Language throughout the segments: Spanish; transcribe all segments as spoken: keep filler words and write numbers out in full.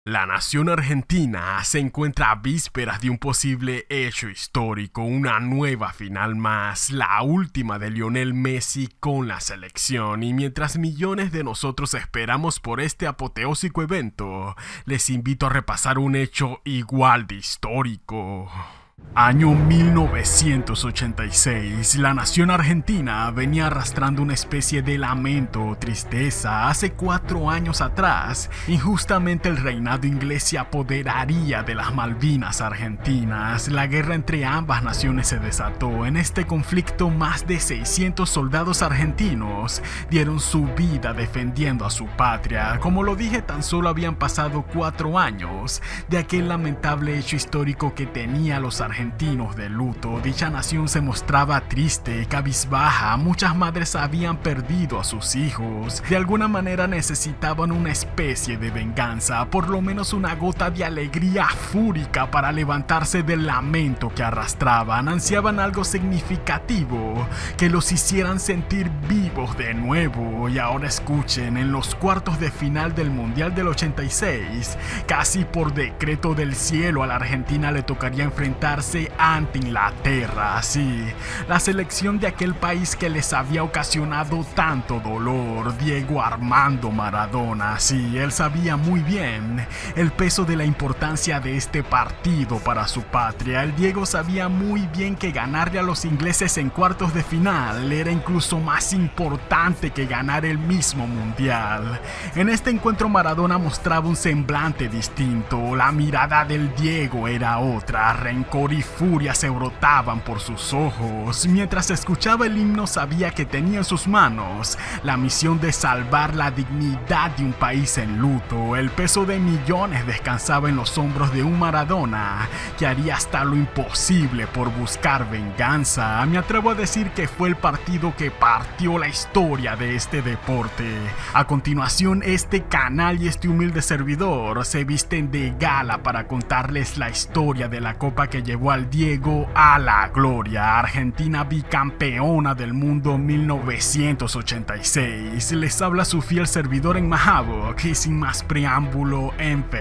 La nación argentina se encuentra a vísperas de un posible hecho histórico, una nueva final más, la última de Lionel Messi con la selección, y mientras millones de nosotros esperamos por este apoteósico evento, les invito a repasar un hecho igual de histórico. Año mil novecientos ochenta y seis, la nación argentina venía arrastrando una especie de lamento o tristeza. Hace cuatro años atrás, injustamente el reinado inglés se apoderaría de las Malvinas argentinas. La guerra entre ambas naciones se desató. En este conflicto, más de seiscientos soldados argentinos dieron su vida defendiendo a su patria. Como lo dije, tan solo habían pasado cuatro años de aquel lamentable hecho histórico que tenía a los argentinos de luto. Dicha nación se mostraba triste, cabizbaja. Muchas madres habían perdido a sus hijos. De alguna manera necesitaban una especie de venganza, por lo menos una gota de alegría fúrica para levantarse del lamento que arrastraban. Ansiaban algo significativo que los hicieran sentir vivos de nuevo. Y ahora escuchen, en los cuartos de final del Mundial del ochenta y seis, casi por decreto del cielo a la Argentina le tocaría enfrentarse ante Inglaterra. Sí, la selección de aquel país que les había ocasionado tanto dolor. Diego Armando Maradona. Sí, él sabía muy bien el peso de la importancia de este partido para su patria. El Diego sabía muy bien que ganarle a los ingleses en cuartos de final era incluso más importante que ganar el mismo mundial. En este encuentro Maradona mostraba un semblante distinto. La mirada del Diego era otra. Rencor y furia se brotaban por sus ojos. Mientras escuchaba el himno, sabía que tenía en sus manos la misión de salvar la dignidad de un país en luto. El peso de millones descansaba en los hombros de un Maradona que haría hasta lo imposible por buscar venganza. Me atrevo a decir que fue el partido que partió la historia de este deporte. A continuación, este canal y este humilde servidor se visten de gala para contarles la historia de la copa que llevó al Diego a la gloria. Argentina bicampeona del mundo mil novecientos ochenta y seis. Les habla su fiel servidor en Mahabok y sin más preámbulo,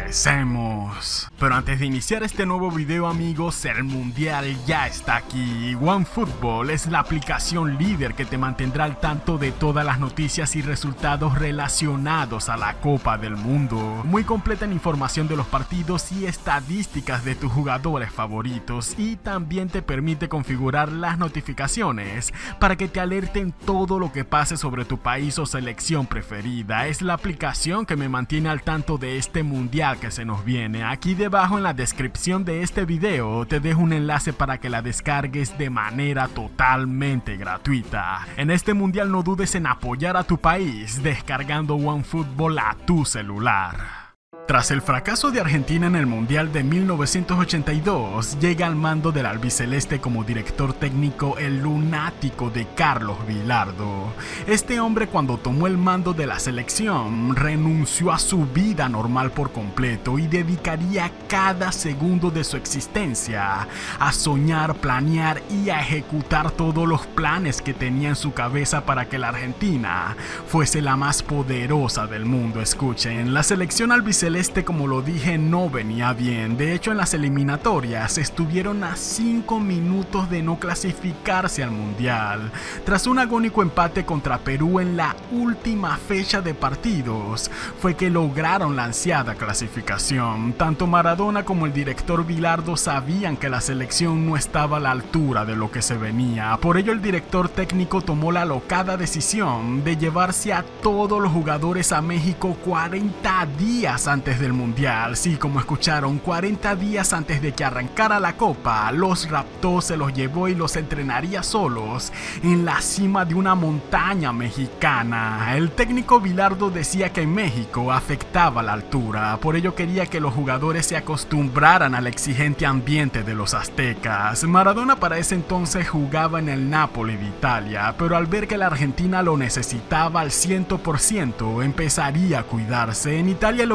empecemos. Pero antes de iniciar este nuevo video, amigos, el mundial ya está aquí. OneFootball es la aplicación líder que te mantendrá al tanto de todas las noticias y resultados relacionados a la Copa del Mundo. Muy completa en información de los partidos y estadísticas de tus jugadores favoritos, y también te permite configurar las notificaciones para que te alerten todo lo que pase sobre tu país o selección preferida. Es la aplicación que me mantiene al tanto de este mundial que se nos viene. Aquí debajo en la descripción de este video te dejo un enlace para que la descargues de manera totalmente gratuita. En este mundial no dudes en apoyar a tu país descargando OneFootball a tu celular. Tras el fracaso de Argentina en el Mundial de mil novecientos ochenta y dos, llega al mando del albiceleste como director técnico el lunático de Carlos Bilardo. Este hombre, cuando tomó el mando de la selección, renunció a su vida normal por completo y dedicaría cada segundo de su existencia a soñar, planear y a ejecutar todos los planes que tenía en su cabeza para que la Argentina fuese la más poderosa del mundo. Escuchen, la selección albiceleste, Este, como lo dije, no venía bien. De hecho, en las eliminatorias estuvieron a cinco minutos de no clasificarse al mundial. Tras un agónico empate contra Perú en la última fecha de partidos, fue que lograron la ansiada clasificación. Tanto Maradona como el director Bilardo sabían que la selección no estaba a la altura de lo que se venía. Por ello, el director técnico tomó la alocada decisión de llevarse a todos los jugadores a México cuarenta días antes del mundial. Sí, como escucharon, cuarenta días antes de que arrancara la copa, los raptó, se los llevó y los entrenaría solos en la cima de una montaña mexicana. El técnico Bilardo decía que en México afectaba la altura, por ello quería que los jugadores se acostumbraran al exigente ambiente de los aztecas. Maradona para ese entonces jugaba en el Napoli de Italia, pero al ver que la Argentina lo necesitaba al cien por ciento, empezaría a cuidarse. En Italia lo criticaban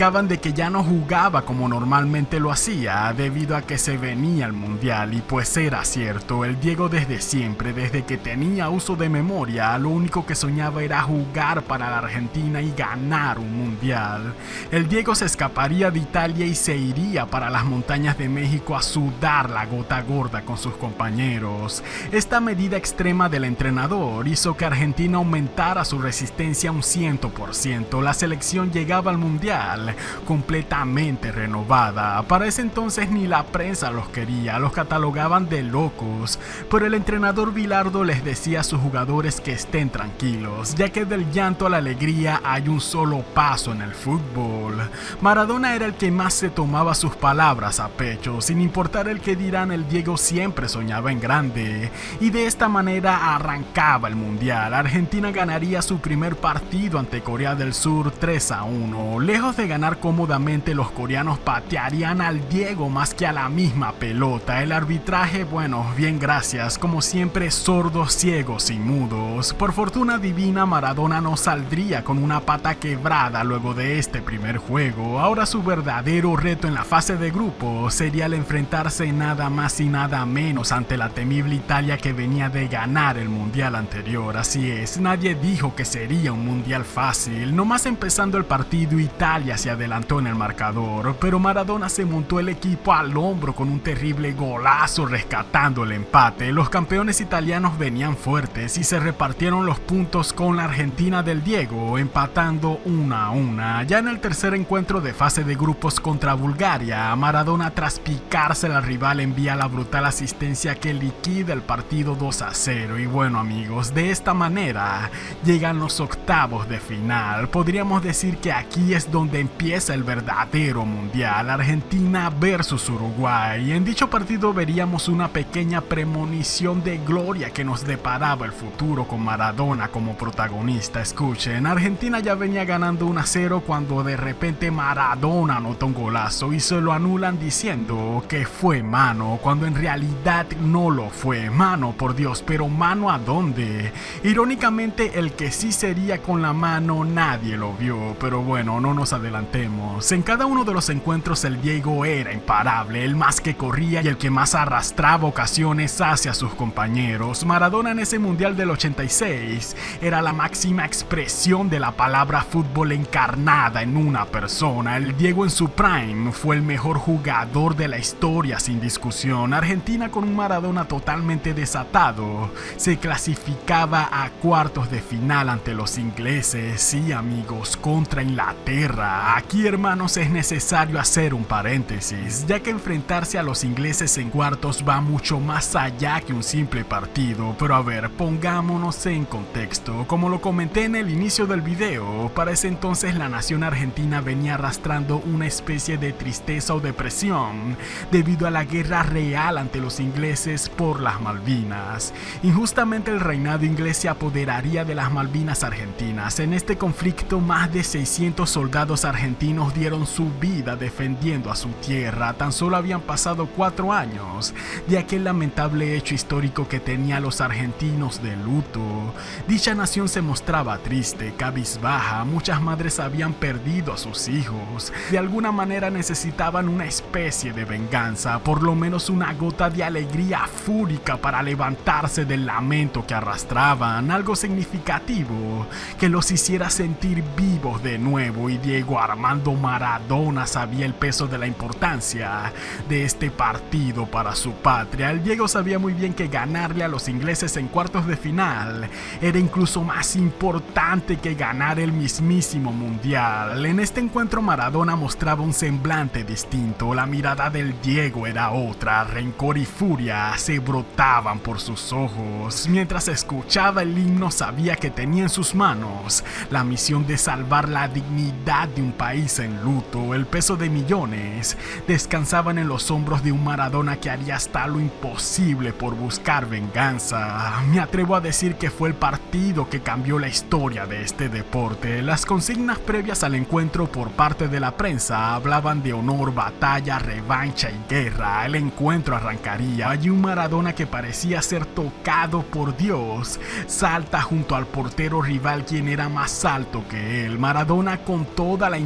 platicaban de que ya no jugaba como normalmente lo hacía debido a que se venía el mundial, y pues era cierto. El Diego desde siempre, desde que tenía uso de memoria, lo único que soñaba era jugar para la Argentina y ganar un mundial. El Diego se escaparía de Italia y se iría para las montañas de México a sudar la gota gorda con sus compañeros. Esta medida extrema del entrenador hizo que Argentina aumentara su resistencia un cien por ciento. La selección llegaba al mundial completamente renovada. Para ese entonces ni la prensa los quería, los catalogaban de locos, pero el entrenador Bilardo les decía a sus jugadores que estén tranquilos, ya que del llanto a la alegría hay un solo paso en el fútbol. Maradona era el que más se tomaba sus palabras a pecho, sin importar el que dirán. El Diego siempre soñaba en grande, y de esta manera arrancaba el mundial. Argentina ganaría su primer partido ante Corea del Sur tres a uno. Lejos de ganar cómodamente, los coreanos patearían al Diego más que a la misma pelota. El arbitraje, bueno, bien gracias, como siempre sordos, ciegos y mudos. Por fortuna divina, Maradona no saldría con una pata quebrada luego de este primer juego. Ahora su verdadero reto en la fase de grupo sería el enfrentarse nada más y nada menos ante la temible Italia, que venía de ganar el mundial anterior. Así es, nadie dijo que sería un mundial fácil. Nomás empezando el partido, Italia se adelantó en el marcador, pero Maradona se montó el equipo al hombro con un terrible golazo rescatando el empate. Los campeones italianos venían fuertes y se repartieron los puntos con la Argentina del Diego, empatando una a una. Ya en el tercer encuentro de fase de grupos contra Bulgaria, Maradona, tras picarse al rival, envía la brutal asistencia que liquida el partido dos a cero. Y bueno amigos, de esta manera llegan los octavos de final. Podríamos decir que aquí es donde empieza el verdadero mundial, Argentina versus Uruguay. En dicho partido veríamos una pequeña premonición de gloria que nos deparaba el futuro con Maradona como protagonista. Escuchen, Argentina ya venía ganando uno a cero cuando de repente Maradona anotó un golazo y se lo anulan diciendo que fue mano, cuando en realidad no lo fue. Mano, por Dios, pero ¿mano a dónde? Irónicamente, el que sí sería con la mano nadie lo vio, pero bueno, no nos adelantemos. En cada uno de los encuentros el Diego era imparable, el más que corría y el que más arrastraba ocasiones hacia sus compañeros. Maradona en ese mundial del ochenta y seis era la máxima expresión de la palabra fútbol encarnada en una persona. El Diego en su prime fue el mejor jugador de la historia sin discusión. Argentina, con un Maradona totalmente desatado, se clasificaba a cuartos de final ante los ingleses. Sí amigos, contra Inglaterra. Aquí hermanos es necesario hacer un paréntesis, ya que enfrentarse a los ingleses en cuartos va mucho más allá que un simple partido. Pero a ver, pongámonos en contexto. Como lo comenté en el inicio del video, para ese entonces la nación argentina venía arrastrando una especie de tristeza o depresión debido a la guerra real ante los ingleses por las Malvinas. Injustamente el reinado inglés se apoderaría de las Malvinas argentinas. En este conflicto más de seiscientos soldados argentinos dieron su vida defendiendo a su tierra. Tan solo habían pasado cuatro años de aquel lamentable hecho histórico que tenía a los argentinos de luto. Dicha nación se mostraba triste, cabizbaja. Muchas madres habían perdido a sus hijos. De alguna manera necesitaban una especie de venganza, por lo menos una gota de alegría fúrica para levantarse del lamento que arrastraban, algo significativo que los hiciera sentir vivos de nuevo. Y Diego Armando Maradona sabía el peso de la importancia de este partido para su patria. El Diego sabía muy bien que ganarle a los ingleses en cuartos de final era incluso más importante que ganar el mismísimo mundial. En este encuentro Maradona mostraba un semblante distinto. La mirada del Diego era otra. Rencor y furia se brotaban por sus ojos. Mientras escuchaba el himno, sabía que tenía en sus manos la misión de salvar la dignidad de un país en luto. El peso de millones descansaban en los hombros de un Maradona que haría hasta lo imposible por buscar venganza. Me atrevo a decir que fue el partido que cambió la historia de este deporte. Las consignas previas al encuentro por parte de la prensa hablaban de honor, batalla, revancha y guerra. El encuentro arrancaría y un Maradona que parecía ser tocado por Dios salta junto al portero rival, quien era más alto que él. Maradona, con toda la intención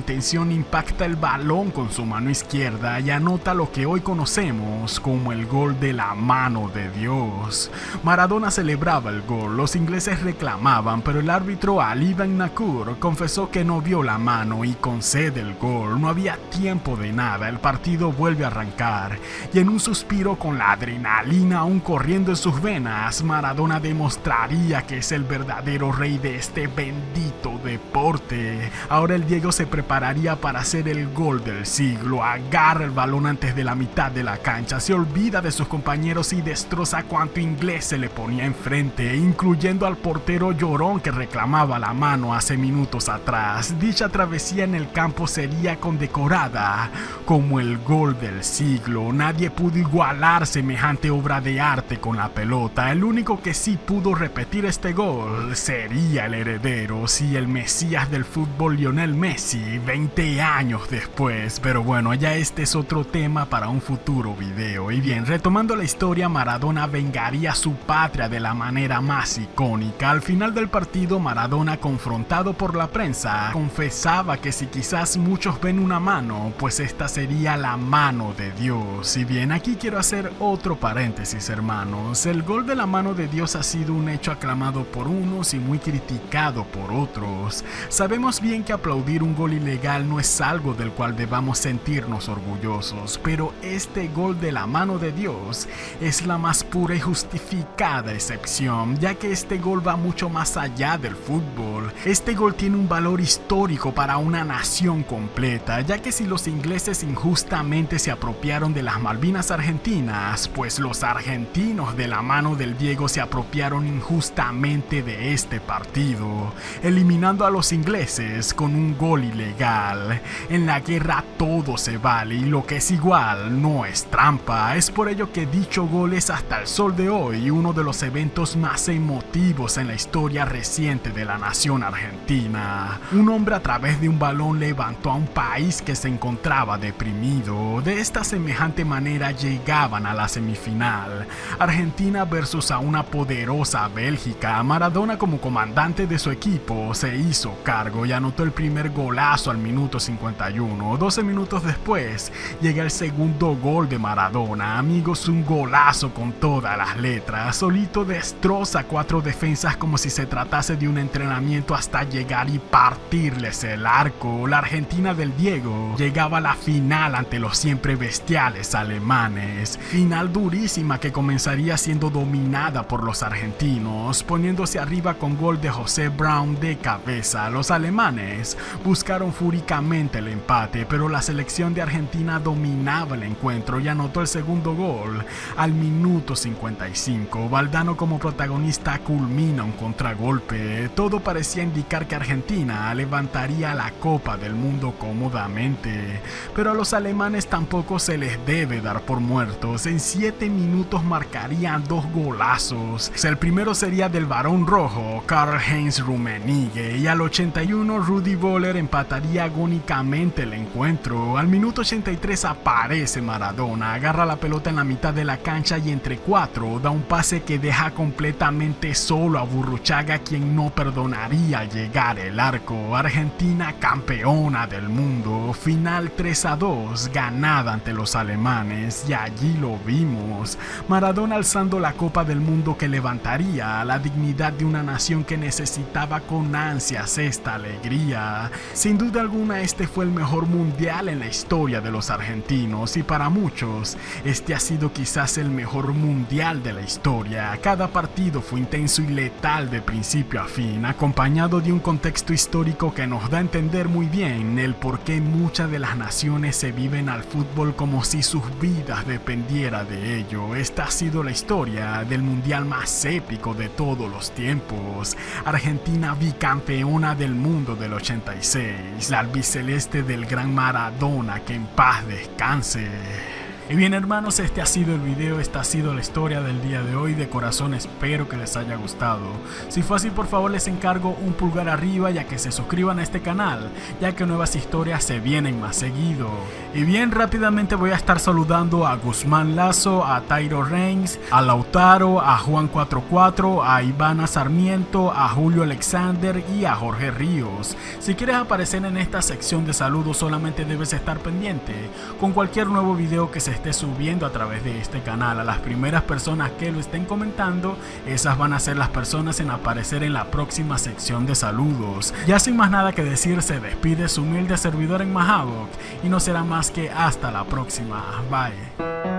intención impacta el balón con su mano izquierda y anota lo que hoy conocemos como el gol de la mano de Dios. Maradona celebraba el gol, los ingleses reclamaban, pero el árbitro Ali Ben Nakur confesó que no vio la mano y concede el gol. No había tiempo de nada, el partido vuelve a arrancar y en un suspiro con la adrenalina aún corriendo en sus venas, Maradona demostraría que es el verdadero rey de este bendito deporte. Ahora el Diego se prepararía para hacer el gol del siglo, agarra el balón antes de la mitad de la cancha, se olvida de sus compañeros y destroza cuanto inglés se le ponía enfrente, incluyendo al portero llorón que reclamaba la mano hace minutos atrás. Dicha travesía en el campo sería condecorada como el gol del siglo. Nadie pudo igualar semejante obra de arte con la pelota. El único que sí pudo repetir este gol sería el heredero, sí, el mesías del fútbol, Lionel Messi, veinte años después. Pero bueno, ya este es otro tema para un futuro video. Y bien, retomando la historia, Maradona vengaría a su patria de la manera más icónica. Al final del partido, Maradona, confrontado por la prensa, confesaba que si quizás muchos ven una mano, pues esta sería la mano de Dios. Y bien, aquí quiero hacer otro paréntesis, hermanos. El gol de la mano de Dios ha sido un hecho aclamado por unos y muy criticado por otros. Sabemos bien que aplaudir un gol ilegal no es algo del cual debamos sentirnos orgullosos, pero este gol de la mano de Dios es la más pura y justificada excepción, ya que este gol va mucho más allá del fútbol. Este gol tiene un valor histórico para una nación completa, ya que si los ingleses injustamente se apropiaron de las Malvinas argentinas, pues los argentinos de la mano del Diego se apropiaron injustamente de este partido, eliminando a los ingleses con un gol ilegal. En la guerra todo se vale y lo que es igual no es trampa. Es por ello que dicho gol es hasta el sol de hoy uno de los eventos más emotivos en la historia reciente de la nación argentina. Un hombre a través de un balón levantó a un país que se encontraba deprimido. De esta semejante manera llegaban a la semifinal. Argentina versus a una poderosa Bélgica. Maradona, como comandante de su equipo, se hizo cargo y anotó el primer golazo al minuto cincuenta y uno. doce minutos después llega el segundo gol de Maradona. Amigos, un golazo con todas las letras. Solito destroza cuatro defensas como si se tratase de un entrenamiento hasta llegar y partirles el arco. La Argentina del Diego llegaba a la final ante los siempre bestiales alemanes. Final durísima que comenzaría siendo dominada por los argentinos, poniéndose arriba con gol de José Brown de cabeza. Los alemanes buscaron fúricamente el empate, pero la selección de Argentina dominaba el encuentro y anotó el segundo gol al minuto cincuenta y cinco. Valdano como protagonista culmina un contragolpe. Todo parecía indicar que Argentina levantaría la Copa del Mundo cómodamente, pero a los alemanes tampoco se les debe dar por muertos. En siete minutos marcarían dos golazos. El primero sería del varón rojo, Karl-Heinz Rummenigge, y al ochenta y uno Rudi Völler empataría agónicamente el encuentro. Al minuto ochenta y tres aparece Maradona, agarra la pelota en la mitad de la cancha y entre cuatro da un pase que deja completamente solo a Burruchaga, quien no perdonaría llegar el arco. Argentina campeona del mundo. Final tres a dos, ganada ante los alemanes, y allí lo vimos. Maradona alzando la Copa del Mundo que levantaría la dignidad de una nación que necesitaba con ansias esta alegría. Sin duda alguna, este fue el mejor mundial en la historia de los argentinos y para muchos este ha sido quizás el mejor mundial de la historia. Cada partido fue intenso y letal de principio a fin, acompañado de un contexto histórico que nos da a entender muy bien el por qué muchas de las naciones se viven al fútbol como si sus vidas dependiera de ello. Esta ha sido la historia del mundial más épico de todos los tiempos. Argentina bicampeona del mundo del ochenta y seis, la albiceleste del gran Maradona, que en paz descanse. Y bien hermanos, este ha sido el video, esta ha sido la historia del día de hoy. De corazón espero que les haya gustado. Si fue así, por favor les encargo un pulgar arriba, ya que se suscriban a este canal, ya que nuevas historias se vienen más seguido. Y bien, rápidamente voy a estar saludando a Guzmán Lazo, a Tyro Reigns, a Lautaro, a Juan cuatro cuatro, a Ivana Sarmiento, a Julio Alexander y a Jorge Ríos. Si quieres aparecer en esta sección de saludos, solamente debes estar pendiente con cualquier nuevo video que se esté subiendo a través de este canal. A las primeras personas que lo estén comentando, esas van a ser las personas en aparecer en la próxima sección de saludos. Ya sin más nada que decir, se despide su humilde servidor en Mahavoc y no será más que hasta la próxima. Bye.